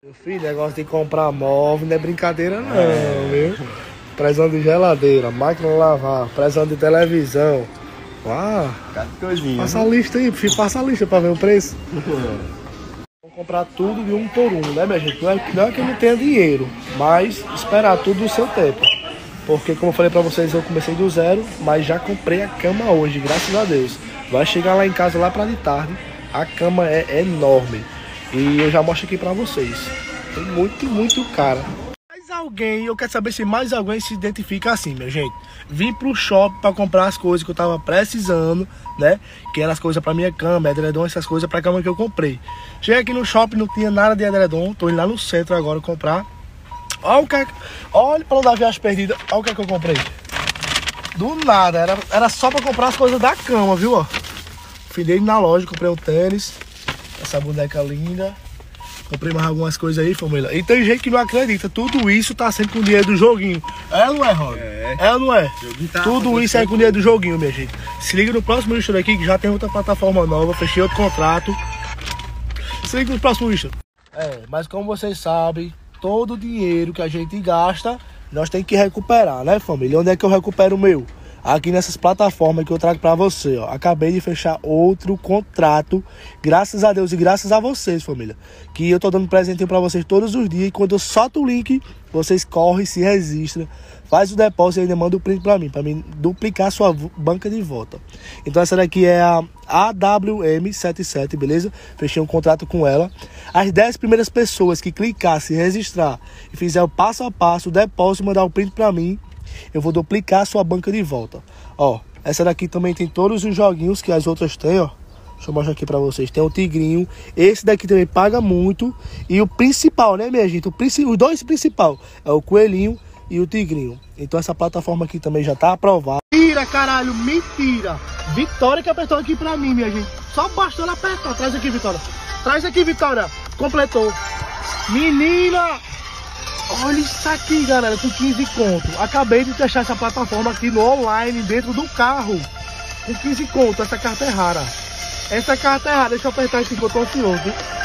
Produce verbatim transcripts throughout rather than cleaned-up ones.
Meu filho, negócio de comprar móvel não é brincadeira não, é. Viu? Prezão de geladeira, máquina de lavar, prezão de televisão. Ah, cada coisinha. Passa a lista aí, filho, passa a lista pra ver o preço. Vou comprar tudo de um por um, né, minha gente? Não é, não é que eu não tenha dinheiro, mas esperar tudo no seu tempo. Porque, como eu falei pra vocês, eu comecei do zero, mas já comprei a cama hoje, graças a Deus. Vai chegar lá em casa lá pra de tarde, a cama é enorme. E eu já mostro aqui pra vocês. Tem muito, muito cara. Mais alguém, eu quero saber se mais alguém se identifica assim, minha gente. Vim pro shopping pra comprar as coisas que eu tava precisando, né? Que eram as coisas pra minha cama, edredom, essas coisas pra cama que eu comprei. Cheguei aqui no shopping, não tinha nada de edredom. Tô indo lá no centro agora comprar. Olha o que é... Olha pra não dar viagem perdida. Olha o que é que eu comprei. Do nada, era, era só pra comprar as coisas da cama, viu? Ó. Fui dele na loja, comprei um tênis. Essa boneca linda. Comprei mais algumas coisas aí, família. E tem gente que não acredita. Tudo isso tá sempre com o dinheiro do joguinho. É ou não é, Rony? É. É ou não é? Tá, tudo isso é com o dinheiro do joguinho, minha gente. Se liga no próximo lixo aqui, que já tem outra plataforma nova. Fechei outro contrato. Se liga no próximo lixo. É, mas como vocês sabem, todo o dinheiro que a gente gasta, nós tem que recuperar, né, família? Onde é que eu recupero o meu? Aqui nessas plataformas que eu trago pra você, ó. Acabei de fechar outro contrato, graças a Deus e graças a vocês, família. Que eu tô dando presentinho pra vocês todos os dias. E quando eu solto o link, vocês correm, se registram, faz o depósito e ainda manda o print pra mim, pra mim duplicar a sua banca de volta. Então essa daqui é a A W M setenta e sete, beleza? Fechei um contrato com ela. As dez primeiras pessoas que clicar, se registrar e fizer o passo a passo, o depósito e mandar o print pra mim, eu vou duplicar a sua banca de volta. Ó, essa daqui também tem todos os joguinhos que as outras têm, ó. Deixa eu mostrar aqui pra vocês. Tem o tigrinho. Esse daqui também paga muito. E o principal, né, minha gente? O princi... Os dois principais é o coelhinho e o tigrinho. Então essa plataforma aqui também já tá aprovada. Mentira, caralho, mentira. Vitória que apertou aqui pra mim, minha gente. Só bastou ela apertar. Traz aqui, Vitória. Traz aqui, Vitória. Completou. Menina! Olha isso aqui, galera, com quinze conto. Acabei de testar essa plataforma aqui no online, dentro do carro. Com quinze conto, essa carta é rara. Essa carta é rara, deixa eu apertar aqui que eu tô ansioso.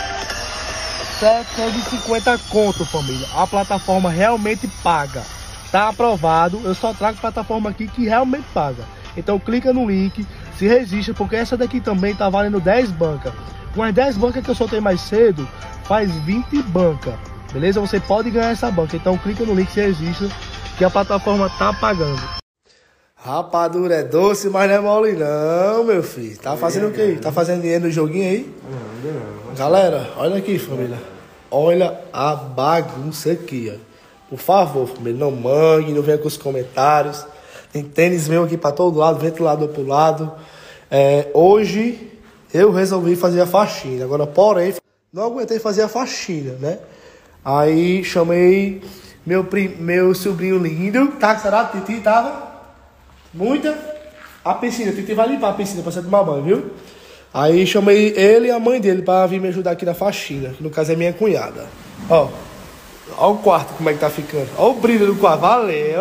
setecentos e cinquenta conto, família. A plataforma realmente paga. Tá aprovado, eu só trago plataforma aqui que realmente paga. Então clica no link, se registra, porque essa daqui também tá valendo dez bancas. Com as dez bancas que eu soltei mais cedo, faz vinte bancas. Beleza? Você pode ganhar essa banca. Então clica no link, se registra, que a plataforma tá pagando. Rapadura é doce, mas não é mole não, meu filho. Tá fazendo o quê? Tá fazendo dinheiro no joguinho aí? Não, não. Galera, olha aqui, família. Olha a bagunça aqui, ó. Por favor, família, não mangue, não venha com os comentários. Tem tênis meu aqui pra todo lado, ventilador pro lado. É, hoje eu resolvi fazer a faxina. Agora, porém, não aguentei fazer a faxina, né? Aí chamei meu, prim, meu sobrinho lindo. Tá, será? Titi tava? Muita? A piscina, Titi vai limpar a piscina pra você tomar banho, viu? Aí chamei ele e a mãe dele pra vir me ajudar aqui na faxina. Que no caso é minha cunhada. Ó. Ó o quarto como é que tá ficando. Ó o brilho do quarto. Valeu.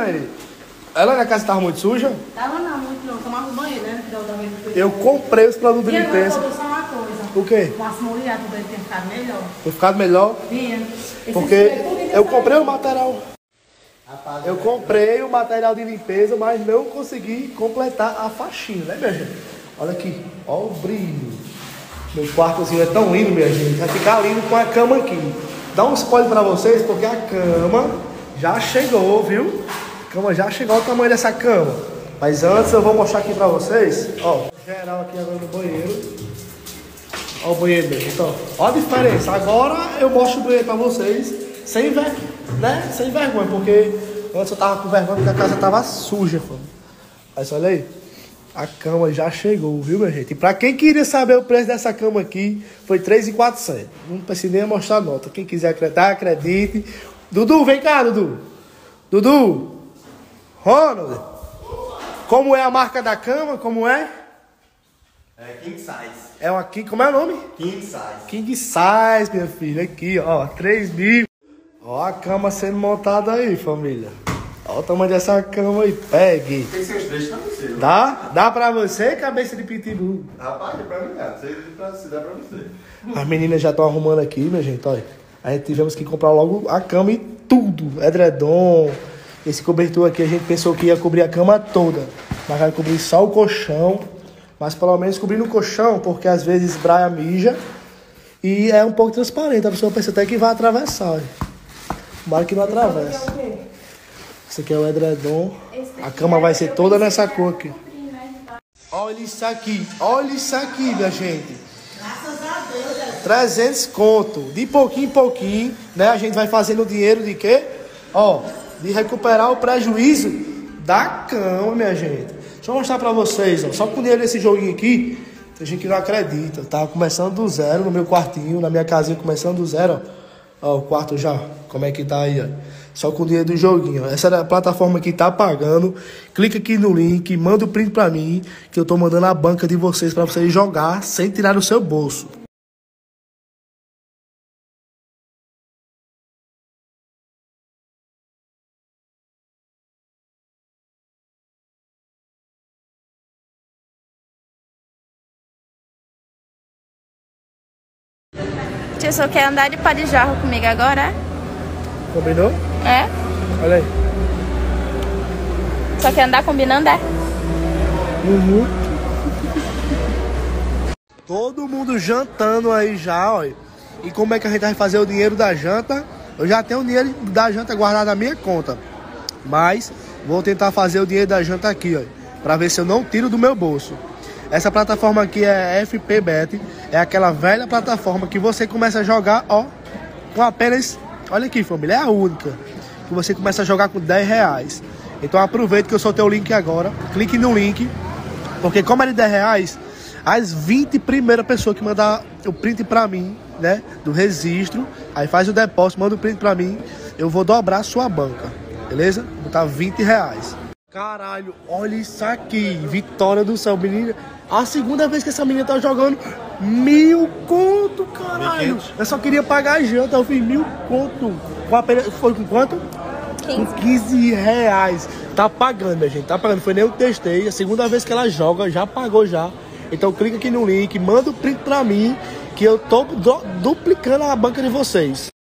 Ela na casa tava muito suja? Tava não, muito não. Tomava banho, né? Eu comprei os produtos de limpeza. O quê? O aço molhado dele tem ficado melhor. Tem ficado melhor? Tinha. Porque eu comprei o material. Eu comprei o material de limpeza, mas não consegui completar a faxina, né, minha gente? Olha aqui, olha o brilho. Meu quartozinho é tão lindo, minha gente. Vai ficar lindo com a cama aqui. Dá um spoiler pra vocês, porque a cama já chegou, viu? A cama já chegou, o tamanho dessa cama. Mas antes eu vou mostrar aqui pra vocês. Ó, geral aqui agora no banheiro. Olha o banheiro dele, então, olha a diferença. Agora eu mostro o banheiro pra vocês sem, ver, né? sem vergonha, porque antes eu tava com vergonha porque a casa tava suja, fã. Mas olha aí, a cama já chegou, viu, minha gente? E pra quem queria saber o preço dessa cama aqui, foi três mil e quatrocentos. Não precisa nem mostrar a nota. Quem quiser acreditar, acredite. Dudu, vem cá, Dudu. Dudu. Ronald. Como é a marca da cama? Como é? É King Size. É uma King, como é o nome? King Size. King Size, minha filha. Aqui, ó, três mil. Ó a cama sendo montada aí, família. Ó o tamanho dessa cama aí, pegue. Tem que ser os três pra você. Dá? Dá pra você, cabeça de pitbull? Rapaz, é pra mim, cara. Se dá pra você. As meninas já estão arrumando aqui, minha gente, olha. a gente tivemos que comprar logo a cama e tudo, edredom. Esse cobertor aqui a gente pensou que ia cobrir a cama toda, mas vai cobrir só o colchão. Mas pelo menos cobrir no colchão, porque às vezes Braia mija e é um pouco transparente. A pessoa pensa até que vai atravessar. Olha. Tomara que não atravessa. Esse aqui é o edredom. A cama vai ser toda nessa cor aqui. Olha isso aqui, olha isso aqui, minha gente. Graças a Deus. trezentos conto. De pouquinho em pouquinho, né? A gente vai fazendo dinheiro de quê? Ó, de recuperar o prejuízo da cama, minha gente. Deixa eu mostrar pra vocês, ó. Só com o dinheiro desse joguinho aqui, tem gente que não acredita. Eu tava começando do zero no meu quartinho, na minha casinha, começando do zero, ó. Ó, o quarto já, como é que tá aí, ó. Só com o dinheiro do joguinho, ó. Essa é a plataforma que tá pagando. Clica aqui no link, manda o print pra mim, que eu tô mandando a banca de vocês pra vocês jogar sem tirar do seu bolso. Tio, só quer andar de pá de jarro comigo agora, é? Combinou? É? Olha aí. Só quer andar combinando, é? Uhum. Todo mundo jantando aí já, ó. E como é que a gente vai fazer o dinheiro da janta? Eu já tenho o dinheiro da janta guardado na minha conta. Mas vou tentar fazer o dinheiro da janta aqui, ó. Pra ver se eu não tiro do meu bolso. Essa plataforma aqui é F P Bet. É aquela velha plataforma que você começa a jogar, ó, com apenas... Olha aqui, família, é a única. Que você começa a jogar com dez reais. Então aproveita que eu soltei o link agora. Clique no link. Porque como é de dez reais, as vinte primeiras pessoas que mandar o print pra mim, né, do registro, aí faz o depósito, manda o print pra mim, eu vou dobrar a sua banca. Beleza? Vou botar vinte reais. Caralho, olha isso aqui. Vitória do céu, menina. A segunda vez que essa menina tá jogando mil conto, caralho. Eu só queria pagar a janta, eu fiz mil conto. Com apenas, foi com quanto? quinze. Com quinze reais. Tá pagando, minha gente, tá pagando. Foi nem eu que testei. A segunda vez que ela joga, já pagou já. Então clica aqui no link, manda o print pra mim, que eu tô duplicando a banca de vocês.